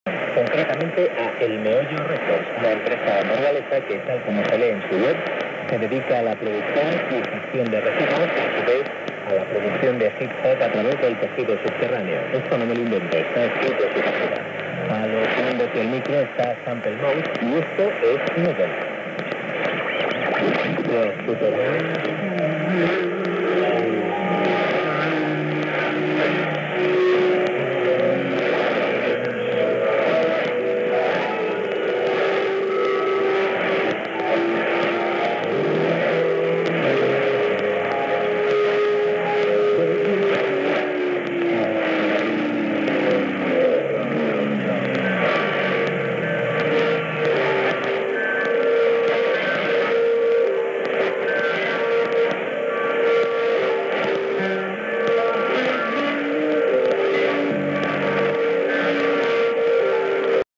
concretamente a El Meollo Records, una empresa noruega que, tal como se lee en su web, se dedica a la producción y gestión de residuos y, a su vez, a la producción de hip hop a través del tejido subterráneo. Esto no me lo invento, está escrito en su página. A los segundos del micro está Sample Mode y esto es Noodle. Los tutoriales